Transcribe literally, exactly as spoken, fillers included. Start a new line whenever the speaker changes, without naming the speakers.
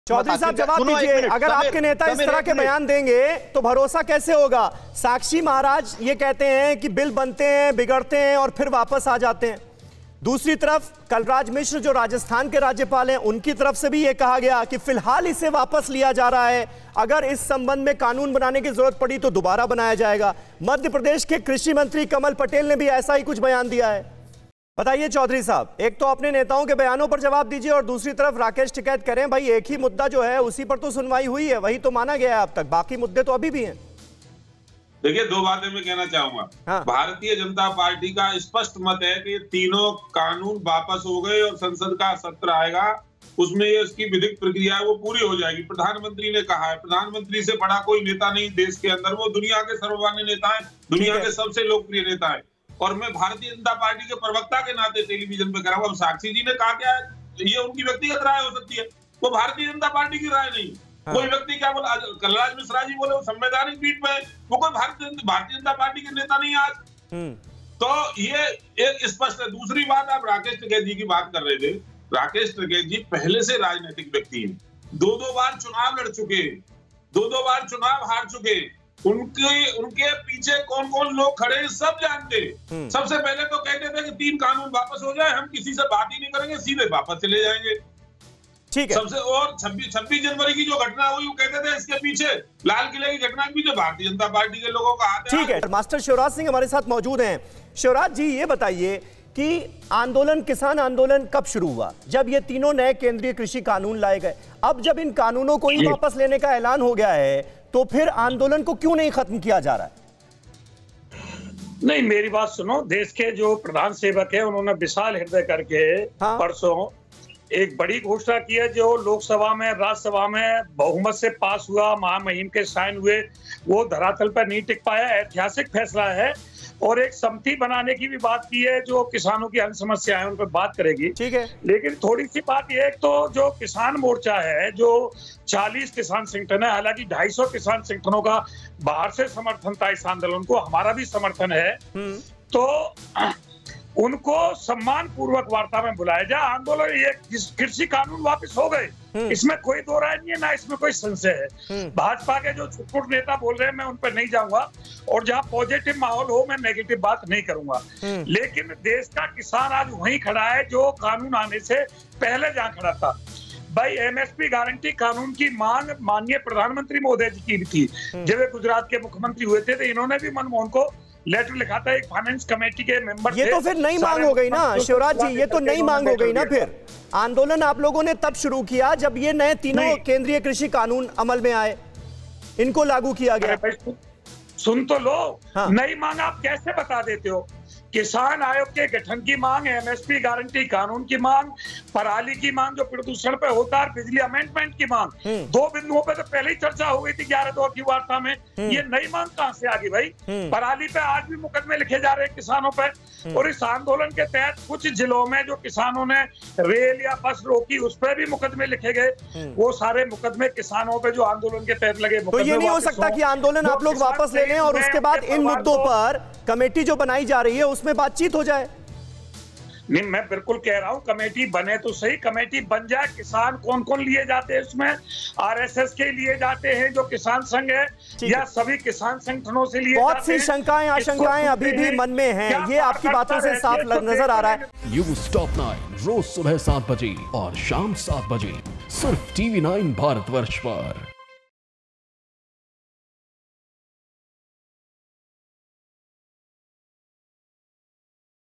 चौधरी साहब जवाब दीजिए, अगर आपके नेता इस तरह के बयान देंगे तो भरोसा कैसे होगा? साक्षी महाराज ये कहते हैं कि बिल बनते हैं, बिगड़ते हैं और फिर वापस आ जाते हैं। दूसरी तरफ कलराज मिश्र जो राजस्थान के राज्यपाल हैं, उनकी तरफ से भी ये कहा गया कि फिलहाल इसे वापस लिया जा रहा है, अगर इस संबंध में कानून बनाने की जरूरत पड़ी तो दोबारा बनाया जाएगा। मध्य प्रदेश के कृषि मंत्री कमल पटेल ने भी ऐसा ही कुछ बयान दिया है। बताइए चौधरी साहब, एक तो अपने नेताओं के बयानों पर जवाब दीजिए और दूसरी तरफ राकेश टिकैत करें भाई एक ही मुद्दा जो है उसी पर तो सुनवाई हुई है, वही तो माना गया है अब तक, बाकी मुद्दे तो अभी भी हैं।
देखिए, दो बातें मैं कहना चाहूंगा। हाँ। भारतीय जनता पार्टी का स्पष्ट मत है कि तीनों कानून वापस हो गए और संसद का सत्र आएगा, उसमें ये उसकी विधिक प्रक्रिया है वो पूरी हो जाएगी। प्रधानमंत्री ने कहा है, प्रधानमंत्री से बड़ा कोई नेता नहीं देश के अंदर, वो दुनिया के सर्वमान्य नेता है, दुनिया के सबसे लोकप्रिय नेता है। और मैं भारतीय जनता पार्टी के प्रवक्ता के नाते टेलीविजन पे कह रहा हूँ, अब साक्षी जी ने कहा क्या है, ये उनकी व्यक्तिगत राय हो सकती है, वो भारतीय जनता पार्टी की राय नहीं। हाँ। कोई व्यक्ति क्या बोला, कलराज मिश्रा जी बोले वो संवैधानिक पीठ पे, वो कोई भारतीय भारतीय जनता पार्टी के नेता नहीं आज। तो ये एक स्पष्ट है। दूसरी बात, आप राकेश टिकैत जी की बात कर रहे थे। राकेश टिकैत जी पहले से राजनीतिक व्यक्ति हैं, दो दो बार चुनाव लड़ चुके, दो दो बार चुनाव हार चुके, उनके उनके पीछे कौन कौन लोग खड़े हैं सब जानते। सबसे पहले तो कहते थे कि तीन कानून वापस हो जाए, हम किसी से बात ही नहीं करेंगे, सीधे वापस चले जाएंगे।
ठीक है।
सबसे और छब्बीस छब्बीस जनवरी की जो घटना हुई वो कहते थे इसके पीछे, लाल किले की घटना के पीछे भारतीय जनता पार्टी के लोगों का हाथ है।
ठीक है, मास्टर शिवराज सिंह हमारे साथ मौजूद हैं। शिवराज जी ये बताइए कि आंदोलन, किसान आंदोलन कब शुरू हुआ? जब ये तीनों नए केंद्रीय कृषि कानून लाए गए। अब जब इन कानूनों को ही वापस लेने का ऐलान हो गया है तो फिर आंदोलन को क्यों नहीं खत्म किया जा रहा है?
नहीं, मेरी बात सुनो। देश के जो प्रधान सेवक है उन्होंने विशाल हृदय करके हाँ? परसों एक बड़ी घोषणा की है जो लोकसभा में, राज्यसभा में बहुमत से पास हुआ, महामहिम के साइन हुए, वो धरातल पर नहीं टिक पाया। ऐतिहासिक फैसला है। और एक समिति बनाने की भी बात की है जो किसानों की अन्य समस्याएं उन पर बात करेगी।
ठीक है, लेकिन
थोड़ी सी बात यह है, तो जो किसान मोर्चा है, जो चालीस किसान संगठन है, हालांकि ढाई सौ किसान संगठनों का बाहर से समर्थन था इस आंदोलन को, हमारा भी समर्थन है, तो उनको सम्मान पूर्वक वार्ता में बुलाया जाए। आंदोलन ये कृषि कानून वापस हो गए, इसमें कोई दो राय नहीं है, ना इसमें कोई संशय है। भाजपा के जो छुटपुट नेता बोल रहे हैं मैं उन पर नहीं जाऊंगा, और जहां पॉजिटिव माहौल हो मैं नेगेटिव बात नहीं करूंगा। लेकिन देश का किसान आज वहीं खड़ा है जो कानून आने से पहले जहां खड़ा था। भाई, एमएसपी गारंटी कानून की मांग माननीय प्रधानमंत्री महोदय जी की भी थी जब वे गुजरात के मुख्यमंत्री हुए थे, तो इन्होंने भी मनमोहन को लेटर लिखा था। एक फाइनेंस कमेटी के मेंबर
ये तो फिर नई मांग हो गई ना शिवराज जी, ये तो नई मांग हो गई ना। फिर आंदोलन आप लोगों ने तब शुरू किया जब ये नए तीनों केंद्रीय कृषि कानून अमल में आए, इनको लागू किया गया।
सुन तो लो, हाँ। नई मांग आप कैसे बता देते हो? किसान आयोग के गठन की मांग, एमएसपी गारंटी कानून की मांग, पराली की मांग जो प्रदूषण पे होता है, बिजली अमेंडमेंट की मांग, दो बिंदुओं पे तो पहले ही चर्चा हो गई थी ग्यारह दो की वार्ता में। ये नई मांग कहां से आ गई भाई? पराली पे आज भी मुकदमे लिखे जा रहे हैं किसानों पे, और इस आंदोलन के तहत कुछ जिलों में जो किसानों ने रेल या बस रोकी उस पर भी मुकदमे लिखे गए। वो सारे मुकदमे किसानों पे जो आंदोलन के तहत लगे।
तो ये नहीं हो सकता कि आंदोलन आप लोग वापस ले लें और उसके बाद इन मुद्दों पर कमेटी जो बनाई जा रही है उसमें बातचीत हो जाए?
नहीं, मैं बिल्कुल कह रहा हूं कमेटी बने तो सही, कमेटी बन जाए। किसान कौन कौन लिए जाते हैं उसमें? आरएसएस के लिए जाते हैं जो किसान संघ है, या सभी किसान संगठनों से लिए?
बहुत सी शंकाएं आशंकाएं अभी भी मन में हैं, ये आपकी बातों से साफ नजर आ रहा है।
न्यूज़ टॉप नाइन रोज सुबह सात बजे और शाम सात बजे सिर्फ टीवी नाइन भारतवर्ष पर।